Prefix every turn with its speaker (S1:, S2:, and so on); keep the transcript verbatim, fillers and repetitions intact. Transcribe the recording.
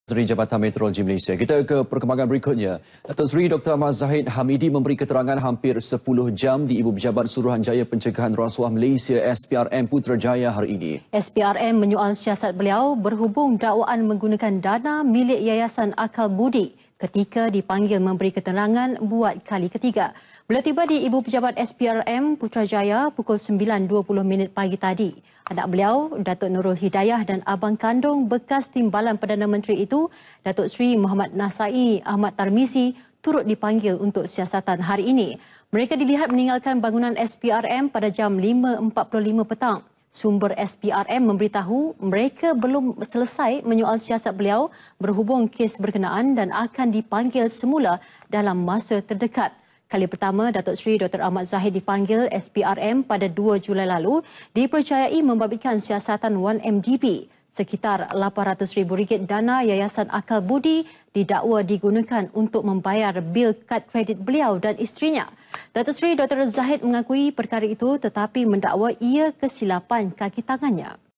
S1: Seri Jabatan Meteorologi Malaysia. Kita ke perkembangan berikutnya. Datuk Seri Doktor Ahmad Zahid Hamidi memberi keterangan hampir sepuluh jam di Ibu Pejabat Suruhanjaya Pencegahan Rasuah Malaysia S P R M Putrajaya hari ini.
S2: S P R M menyoal siasat beliau berhubung dakwaan menggunakan dana milik Yayasan Akal Budi ketika dipanggil memberi keterangan buat kali ketiga. Beliau tiba di Ibu Pejabat S P R M Putrajaya pukul sembilan dua puluh minit pagi tadi. Anak beliau, Datuk Nurul Hidayah dan abang kandung bekas Timbalan Perdana Menteri itu, Datuk Seri Muhammad Nasai Ahmad Tarmizi, turut dipanggil untuk siasatan hari ini. Mereka dilihat meninggalkan bangunan S P R M pada jam lima empat puluh lima petang. Sumber S P R M memberitahu mereka belum selesai menyoal siasat beliau berhubung kes berkenaan dan akan dipanggil semula dalam masa terdekat. Kali pertama, Datuk Seri Doktor Ahmad Zahid dipanggil S P R M pada dua Julai lalu dipercayai membabitkan siasatan satu M D B. Sekitar lapan ratus ribu ringgit dana Yayasan Akal Budi didakwa digunakan untuk membayar bil kad kredit beliau dan isterinya. Datuk Seri Doktor Zahid mengakui perkara itu tetapi mendakwa ia kesilapan kaki tangannya.